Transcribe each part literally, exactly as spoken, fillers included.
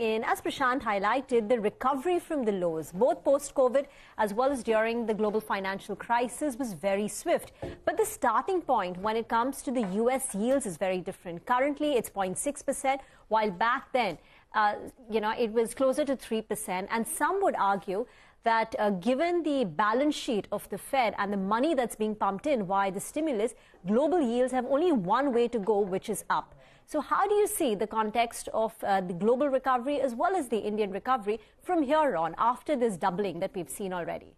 in, as Prashant highlighted, the recovery from the lows, both post-COVID as well as during the global financial crisis, was very swift. But the starting point when it comes to the U S yields is very different. Currently, it's zero point six percent, while back then, uh, you know, it was closer to three percent. And some would argue that uh, given the balance sheet of the Fed and the money that's being pumped in via the stimulus, global yields have only one way to go, which is up. So how do you see the context of uh, the global recovery as well as the Indian recovery from here on after this doubling that we've seen already?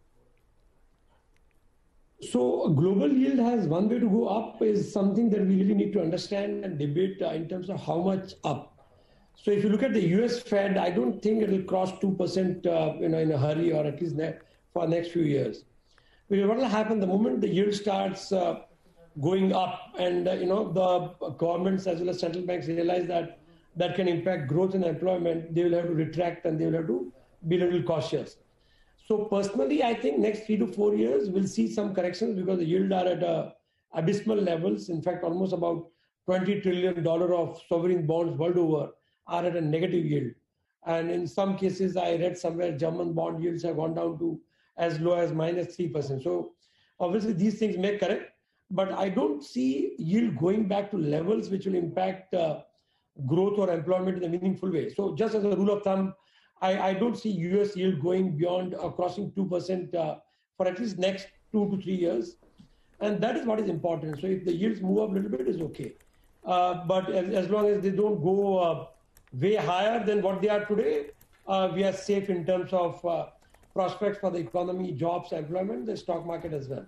So global yield has one way to go up is something that we really need to understand and debate uh, in terms of how much up. So if you look at the U S Fed, I don't think it will cross two percent uh, you know, in a hurry, or at least for the next few years. Because what will happen the moment the yield starts uh, going up and uh, you know the governments as well as central banks realize that that can impact growth and employment, they will have to retract and they will have to be a little cautious. So personally, I think next three to four years we'll see some corrections because the yield are at uh, abysmal levels. In fact, almost about twenty trillion dollars of sovereign bonds world over are at a negative yield. And in some cases, I read somewhere German bond yields have gone down to as low as minus three percent. So obviously these things may correct, but I don't see yield going back to levels which will impact uh, growth or employment in a meaningful way. So just as a rule of thumb, I, I don't see U S yield going beyond uh, crossing two percent uh, for at least next two to three years. And that is what is important. So if the yields move up a little bit, is okay. Uh, but as, as long as they don't go uh, way higher than what they are today, uh, we are safe in terms of uh, prospects for the economy, jobs, employment, the stock market as well.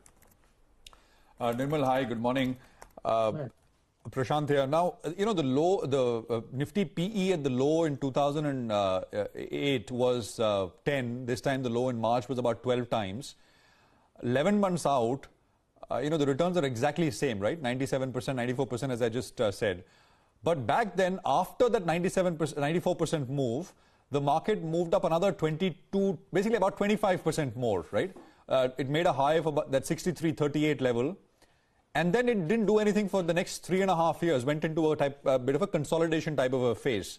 Uh, Nirmal, hi, good morning. Uh, right. Prashant here. Now, you know, the low, the uh, Nifty P E at the low in two thousand eight was uh, ten. This time the low in March was about twelve times. eleven months out, uh, you know, the returns are exactly the same, right? ninety-seven percent, ninety-four percent, as I just uh, said. But back then, after that ninety-seven percent, ninety-four percent move, the market moved up another twenty-two, basically about twenty-five percent more, right? Uh, it made a high of about that sixty-three thirty-eight level. And then it didn't do anything for the next three and a half years, went into a type, a bit of a consolidation type of a phase.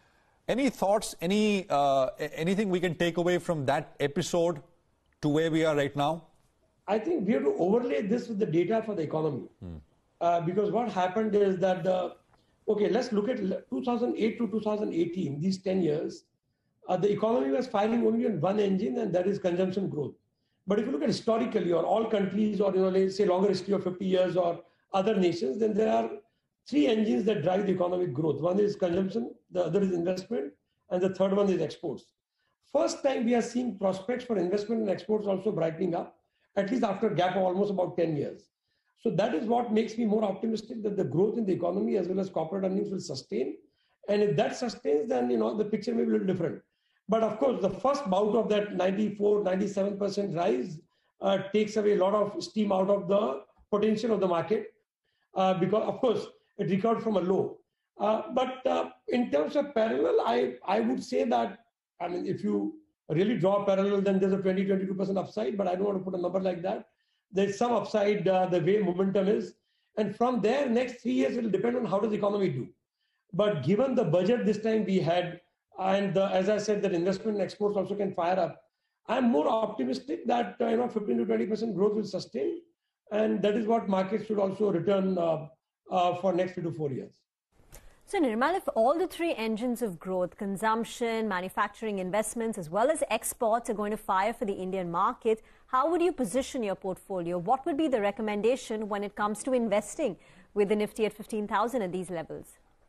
Any thoughts, any uh, anything we can take away from that episode to where we are right now? I think we have to overlay this with the data for the economy. Hmm. Uh, because what happened is that the Okay, let's look at two thousand eight to two thousand eighteen, these ten years. Uh, the economy was firing only on one engine, and that is consumption growth. But if you look at historically, or all countries, or you know, let's say longer history of fifty years, or other nations, then there are three engines that drive the economic growth. One is consumption, the other is investment, and the third one is exports. First time we are seeing prospects for investment and exports also brightening up, at least after a gap of almost about ten years. So that is what makes me more optimistic that the growth in the economy as well as corporate earnings will sustain. And if that sustains, then you know the picture may be a little different. But of course, the first bout of that ninety-four, ninety-seven percent rise uh, takes away a lot of steam out of the potential of the market uh, because, of course, it recovered from a low. Uh, but uh, in terms of parallel, I, I would say that, I mean, if you really draw a parallel, then there's a twenty, twenty-two percent upside, but I don't want to put a number like that. There's some upside uh, the way momentum is. And from there, next three years, it will depend on how does the economy do. But given the budget this time we had, and the, as I said, that investment and exports also can fire up, I'm more optimistic that uh, you know fifteen to twenty percent growth will sustain. And that is what markets should also return uh, uh, for next three to four years. So Nirmal, if all the three engines of growth, consumption, manufacturing, investments, as well as exports are going to fire for the Indian market, how would you position your portfolio? What would be the recommendation when it comes to investing with the Nifty at fifteen thousand at these levels?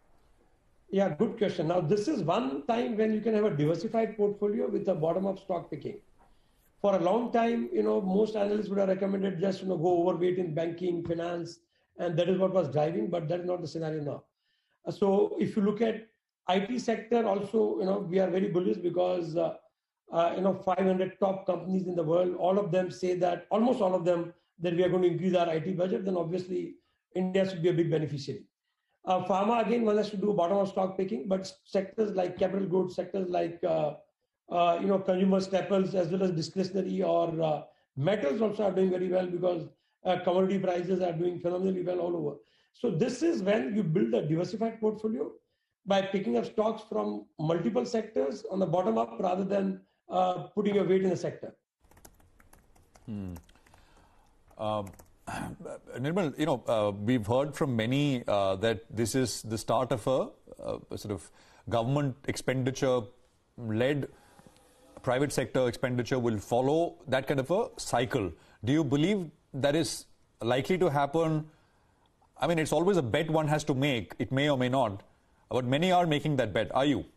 Yeah, good question. Now, this is one time when you can have a diversified portfolio with a bottom-up stock picking. For a long time, you know, most analysts would have recommended just, you know, go overweight in banking, finance, and that is what was driving, but that is not the scenario now. So if you look at I T sector also, you know, we are very bullish because, uh, uh, you know, five hundred top companies in the world, all of them say that, almost all of them, that we are going to increase our I T budget, then obviously India should be a big beneficiary. Uh, pharma, again, one has to do bottom of stock picking, but sectors like capital goods, sectors like, uh, uh, you know, consumer staples, as well as discretionary or uh, metals also are doing very well because uh, commodity prices are doing phenomenally well all over. So this is when you build a diversified portfolio. by picking up stocks from multiple sectors on the bottom up rather than uh, putting your weight in a sector. Hmm. Um, Nirmal, you know, uh, we've heard from many uh, that this is the start of a, a sort of government expenditure-led private sector expenditure will follow that kind of a cycle. Do you believe that is likely to happen? I mean, it's always a bet one has to make. It may or may not. But many are making that bet. Are you?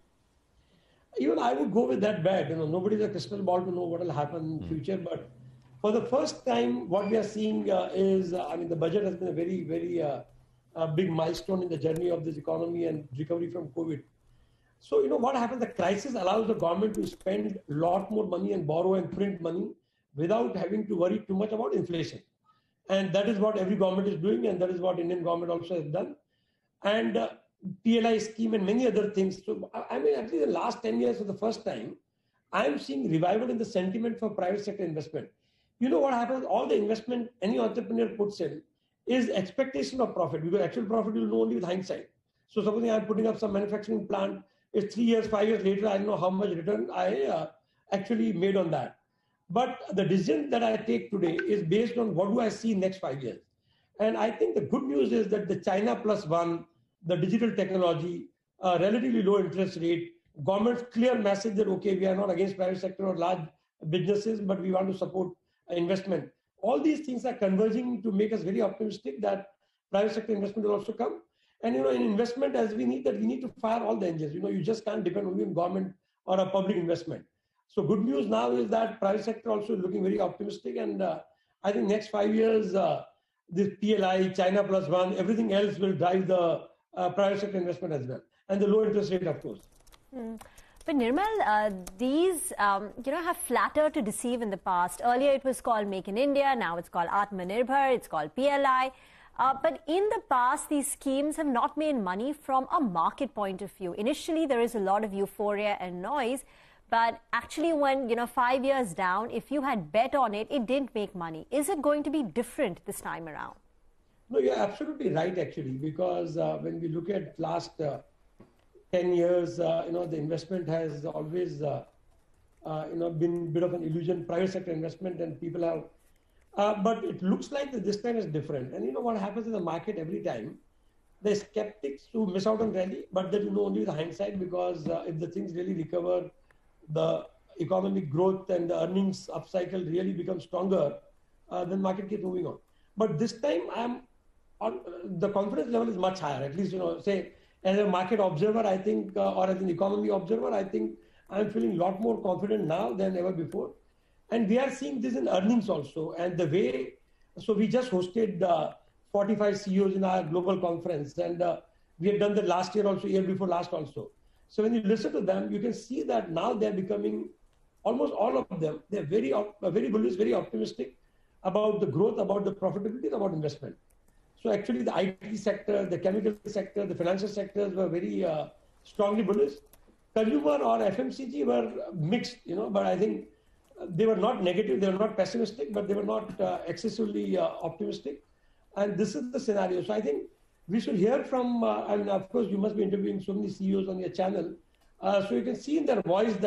Even I would go with that bet. You know, nobody's a crystal ball to know what will happen in the future. But for the first time, what we are seeing uh, is, uh, I mean, the budget has been a very, very uh, uh, big milestone in the journey of this economy and recovery from COVID. So, you know, what happens? The crisis allows the government to spend a lot more money and borrow and print money without having to worry too much about inflation. And that is what every government is doing, and that is what Indian government also has done. And uh, P L I scheme and many other things. So, I mean, at least in the last ten years, for the first time, I'm seeing revival in the sentiment for private sector investment. You know what happens? All the investment any entrepreneur puts in is expectation of profit, because actual profit you'll know only with hindsight. So, supposing I'm putting up some manufacturing plant, it's three years, five years later, I don't know how much return I uh, actually made on that. But the decision that I take today is based on what do I see in next five years. And I think the good news is that the China plus one, the digital technology, uh, relatively low interest rate, government's clear message that, okay, we are not against private sector or large businesses, but we want to support investment. All these things are converging to make us very optimistic that private sector investment will also come. And, you know, in investment, as we need that, we need to fire all the engines. You know, you just can't depend only on government or a public investment. So good news now is that private sector also looking very optimistic. And uh, I think next five years, uh, this P L I, China plus one, everything else will drive the uh, private sector investment as well. And the low interest rate, of course. Mm. But Nirmal, uh, these, um, you know, have flattered to deceive in the past. Earlier it was called Make in India. Now it's called Atmanirbhar. It's called P L I. Uh, but in the past, these schemes have not made money from a market point of view. Initially, there is a lot of euphoria and noise. But actually, when, you know, five years down, if you had bet on it, it didn't make money. Is it going to be different this time around? No, you're absolutely right, actually, because uh, when we look at last uh, ten years, uh, you know, the investment has always, uh, uh, you know, been a bit of an illusion, private sector investment, and people have, uh, but it looks like that this time is different. And you know what happens in the market every time? The skeptics who miss out on rally, but they will know only the hindsight, because uh, if the things really recover, the economic growth and the earnings upcycle really becomes stronger, uh, then market keeps moving on. But this time, I'm on, uh, the confidence level is much higher. At least, you know, say as a market observer, I think, uh, or as an economy observer, I think I'm feeling a lot more confident now than ever before. And we are seeing this in earnings also. And the way, so we just hosted uh, forty-five C E Os in our global conference, and uh, we had done that last year also, year before last also. So when you listen to them, you can see that now they're becoming, almost all of them, they're very, very bullish, very optimistic about the growth, about the profitability, about investment. So actually the I T sector, the chemical sector, the financial sectors were very uh, strongly bullish. Consumer or F M C G were mixed, you know, but I think they were not negative, they were not pessimistic, but they were not uh, excessively uh, optimistic. And this is the scenario. So I think we should hear from, uh, I mean, of course, you must be interviewing so many C E Os on your channel. Uh, so you can see in their voice that